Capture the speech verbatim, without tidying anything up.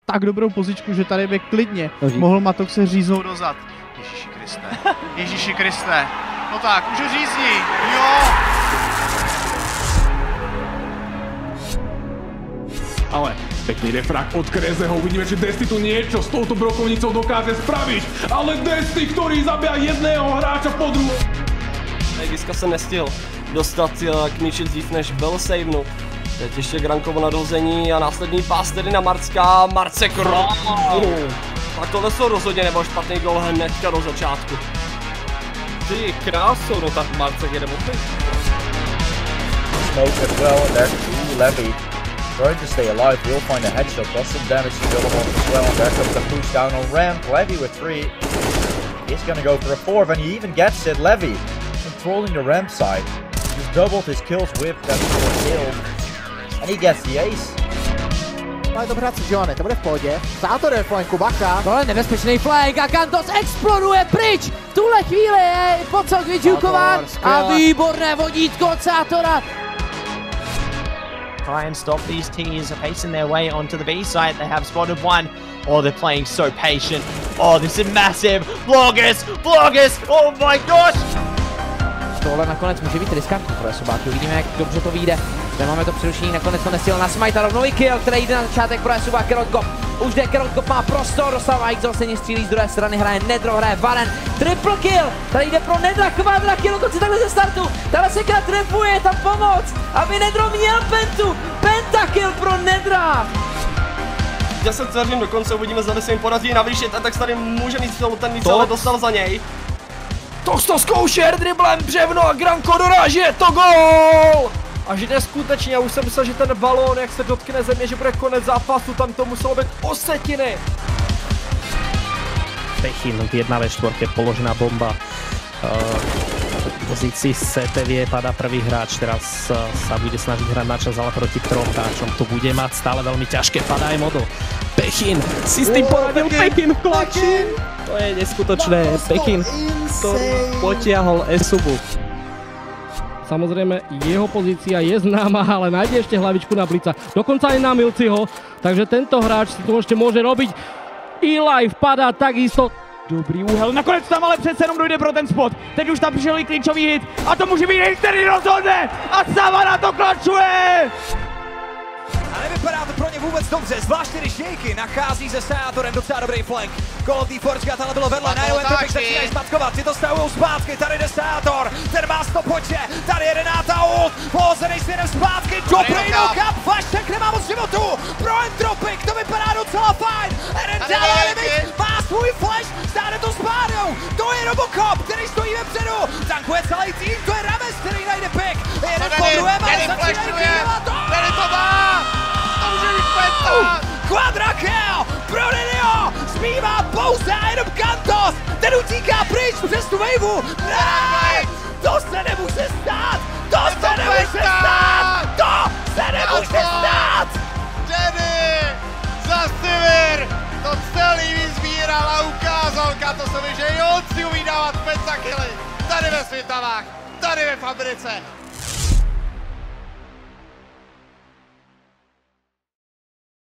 tak dobrou pozičku, že tady by klidně mohl Matok se říznout dozad. Ježíši Kriste, Ježíši Kriste, no tak, už ho řízni, jo! Ale pekný refrakt od Krezeho, uvidíme, že Desty tu niečo s touto brokovnicou dokáže spraviť, ale Desty, ktorý zabíja jedného hráča po druhom. Daviska se nestihl dostat k míči dřív, než byl savenut. Teď ještě Grankovo nadhození a následný pás tedy na Marcka. Marcek oh. Tak tohle jsou rozhodně nebo špatný gol hnedka do začátku. Ty krásou, no tak Marcek jede od ty. Smoke as well, and there ooh, Levy trying to stay alive, will find a headshot, does some damage to Gillimore as well, and there comes a push down on ramp. Levy with three, he's gonna go for a fourth, and he even gets it. Levy controlling the ramp side, just doubled his kills with that kill, and he gets the ace. Ale dobře, Johnny, to bude v pohodě. Sátor je flanku, bacha. Tohle nebezpečný flank a Kantos exploduje pryč. V tuhle chvíli je pocok vyčukován a výborné vodítko od Sátora. Try and stop these teams pacing their way onto the B side. They have spotted one. Oh, they're playing so patient. Oh, this is massive. Vlogus, Vlogus, oh my gosh. Tohle nakonec může být riskantní pro Esobáky, uvidíme, jak dobře to vyjde. Zde máme to přerušení, nakonec to nestihl na Smite a rovnou i kill, který jde na začátek pro Esobáky. Rodkop, už jde, Rodkop má prostor, dostává X, zase střílí z druhé strany, hraje Nedro, hraje Varen, triple kill, tady jde pro Nedra, kvadra kill, dokonce takhle ze startu, tahle seka trefuje, je tam pomoc, aby Nedro měl pentu, pentakill pro Nedra. deset vteřin dokonce, uvidíme, zda se jim podaří navýšit, a tak tady může mít ten víc, ale dostal za něj. To to zkouše driblem břevno a Granko doráží, je to gól! Až neskutečně, já už jsem myslel, že ten balón, jak se dotkne země, že bude konec zápasu, tam to muselo být o setiny. Bechin, jedna ve štvorke, položená bomba. V pozícii C T V padá prvý hráč, teraz sa bude snažiť hrať na čas, ale proti trom hráčom to bude mať stále veľmi ťažké, padá aj Modo. Bechin si s tým poradil, Bechin v klači! To je neskutočné, Bechin, ktorý potiahol Esubu. Samozrejme, jeho pozícia je známa, ale nájde ešte hlavičku na Blica. Dokonca aj na Milciho, takže tento hráč si to ešte môže robiť. E-Life padá takisto. Dobrý úhel, nakonec tam ale přece jenom dojde pro ten spot. Teď už tam přišel i klíčový hit a to může být hit, který rozhodne a Savana to klačuje! A nevypadá to pro ně vůbec dobře, zvláště když Shaky nachází se Sátorem docela dobrý flank. Call of the Forge ale bylo vedle, najednou Entropik začínají zmatkovat, si to stahujou zpátky, tady jde Sátor, ten má stopoče, tady jede Náta ult, pohozený směrem zpátky, dobrý knock-up, Vašek nemá moc životu, pro Entropik to vypadá docela fajn, jeden dál limit, má svůj flash, stále to spádou, to je Robocop, který stojí vepředu, tankuje celý tým, to je Rames, který najde pick, jeden po druhém, ale začínají kývat, to má! Quadra kill pro Nideo, zbývá pouze a jenom Kantos, ten utíká pryč přes tu waveu, ne, to se nemůže stát, to se nemůže stát, to se nemůže stát. Jenny za Sivir to celý vyzbíral a ukázal Kantosovi, že i on si umí dávat pentakily tady ve Svitavách, tady ve fabrice.